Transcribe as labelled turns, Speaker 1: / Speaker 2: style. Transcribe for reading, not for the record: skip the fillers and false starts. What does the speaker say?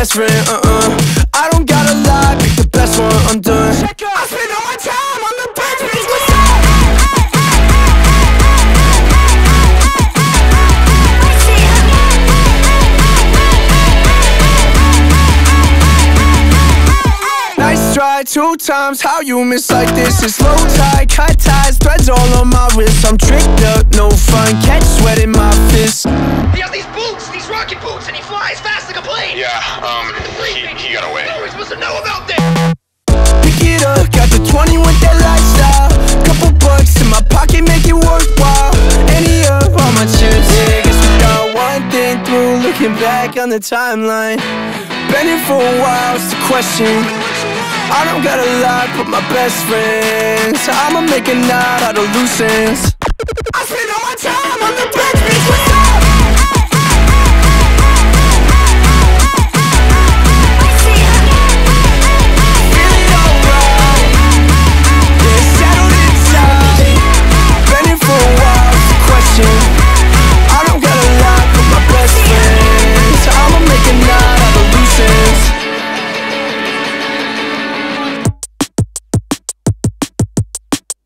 Speaker 1: best friend, I don't gotta lie, pick the best one, I'm done. I spend all my time on the bench, bitch, what's up? Nice try, 2 times, how you miss like this? It's low tide, cut ties, threads all on my wrist. I'm tricked up, no fun, catch sweat in my fist.
Speaker 2: He has these boots, these rocket boots, and he flies fast like a plane.
Speaker 3: Yeah, he got away.
Speaker 2: We're supposed to know about this.
Speaker 1: Pick it up, got the 20 with that lifestyle. Couple bucks in my pocket, make it worthwhile. Any up, all my chips, yeah. Guess we got one thing through, looking back on the timeline. Been here for a while, it's the question. I don't gotta lie, but my best friends, I'ma make a knot out of loose ends.